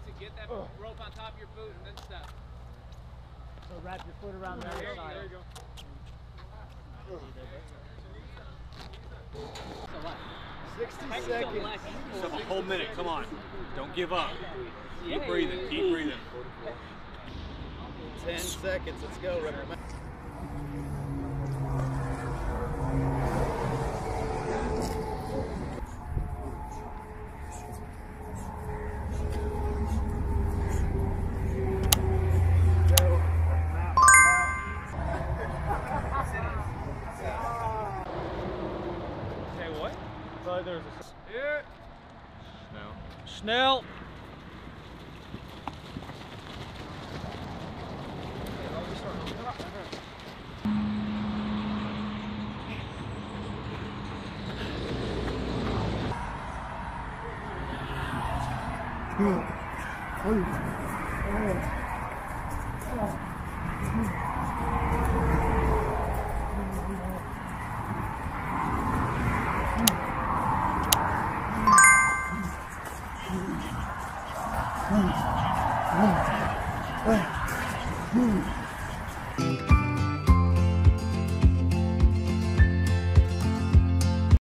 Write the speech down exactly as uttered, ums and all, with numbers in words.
bounce and get that rope on top of your boot and then step. So wrap your foot around the other There, side. there you go. So what? sixty seconds. Just a whole minute, come on. Don't give up. Keep breathing, keep breathing. ten seconds, let's go, Rucker. There's a Here. Snell. Snell. Hmm.